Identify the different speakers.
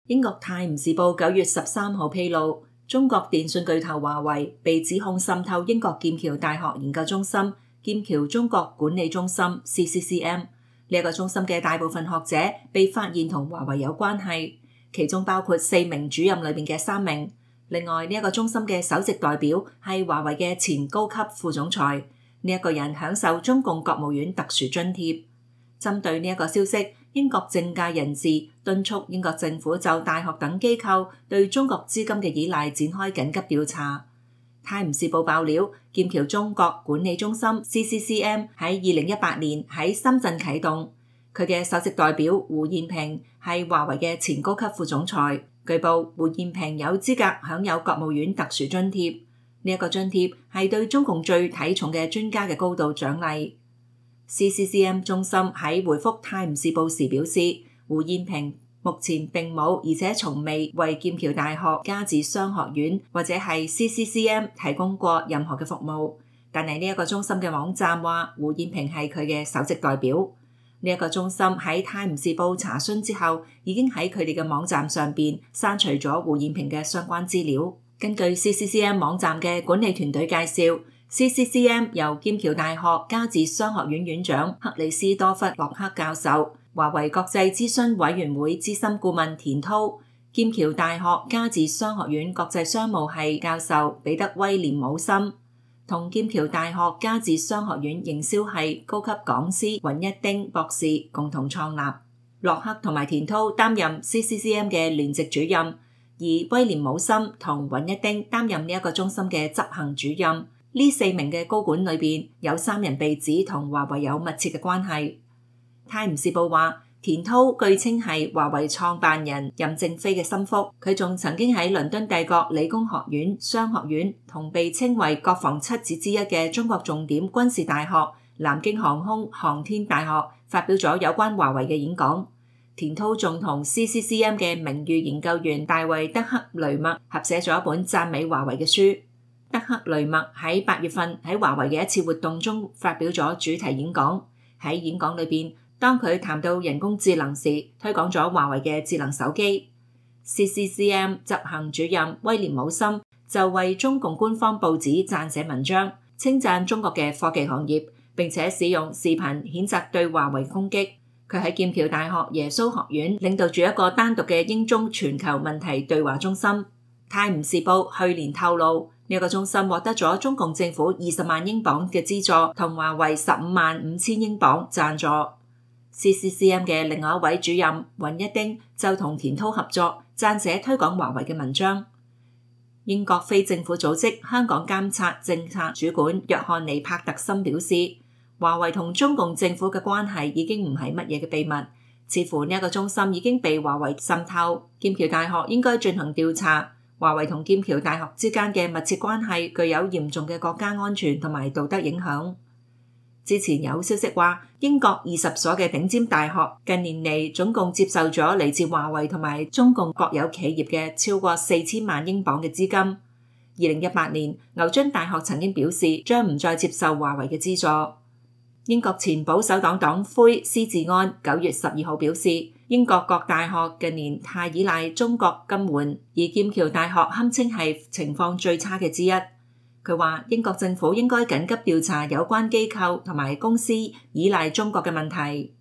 Speaker 1: 英國《泰晤士報》9月13號披露，中國電信巨頭華為被指控滲透英國劍橋大學研究中心、劍橋中國管理中心 （CCCM） 呢一個中心嘅大部分學者被發現同華為有關係，其中包括4名主任裏面嘅3名。另外呢一個中心嘅首席代表係華為嘅前高級副總裁，呢一個人享受中共國務院特殊津貼。針對呢一個消息，英國政界人士敦促英國政府就大學等機構對中國資金嘅依賴展開緊急調查。泰晤士報爆料，劍橋中國管理中心 CCCM 喺2018年喺深圳啟動，佢嘅首席代表胡彥平係華為嘅前高級副總裁。據報，胡彥平有資格享有國務院特殊津貼，呢一個津貼係對中共最睇重嘅專家嘅高度獎勵。CCCM 中心喺回覆泰晤士報時表示，胡彥平目前並冇而且從未為劍橋大學、加治商學院或者係 CCCM 提供過任何嘅服務，但係呢一個中心嘅網站話胡彥平係佢嘅首席代表。呢一個中心喺泰晤士報查詢之後，已經喺佢哋嘅網站上邊刪除咗胡彥平嘅相關資料。根據 CCCM 網站嘅管理團隊介紹，CCCM 由劍橋大學加治商學院院長克里斯多弗洛克教授、華為國際諮詢委員會資深顧問田濤、劍橋大學加治商學院國際商務系教授彼得威廉姆森同劍橋大學加治商學院營銷系高級講師尹一丁博士共同創立。洛克同埋田濤擔任 CCCM 嘅聯席主任，而威廉姆森同尹一丁擔任呢一個中心嘅執行主任。呢4名嘅高管裏邊有3人被指同華為有密切嘅關係。泰晤士報話，田濤據稱係華為創辦人任正非嘅心腹，佢仲曾經喺倫敦帝國理工學院、商學院同被稱為國防7子之一嘅中國重點軍事大學、南京航空航天大學發表咗有關華為嘅演講。田濤仲同 CCCM 嘅名譽研究員大衛德克雷默合寫咗一本讚美華為嘅書。德克雷默喺8月份喺華為嘅一次活動中發表咗主題演講。喺演講裏邊，當佢談到人工智能時，推廣咗華為嘅智能手機。CCCM 執行主任威廉姆森就為中共官方報紙撰寫文章，稱讚中國嘅科技行業，並且使用視頻譴責對華為攻擊。佢喺劍橋大學耶穌學院領導住一個單獨嘅英中全球問題對話中心。泰晤士報去年透露，呢個中心獲得咗中共政府20萬英鎊嘅資助，同華為15.5千英鎊贊助。CCCM 嘅另外一位主任尹一丁就同田濤合作，撰寫推廣華為嘅文章。英國非政府組織香港監察政策主管約翰尼帕特森表示，華為同中共政府嘅關係已經唔係乜嘢嘅秘密，似乎呢一個中心已經被華為滲透。劍橋大學應該進行調查。華為同劍橋大學之間嘅密切關係具有嚴重嘅國家安全同埋道德影響。之前有消息話，英國20所嘅頂尖大學近年嚟總共接受咗嚟自華為同埋中共國有企業嘅超過4000萬英鎊嘅資金。2018年，牛津大學曾經表示將唔再接受華為嘅資助。英國前保守黨黨魁施志安9月12號表示，英國各大學近年太依賴中國金援，而劍橋大學堪稱係情況最差嘅之一。佢話英國政府應該緊急調查有關機構同埋公司依賴中國嘅問題。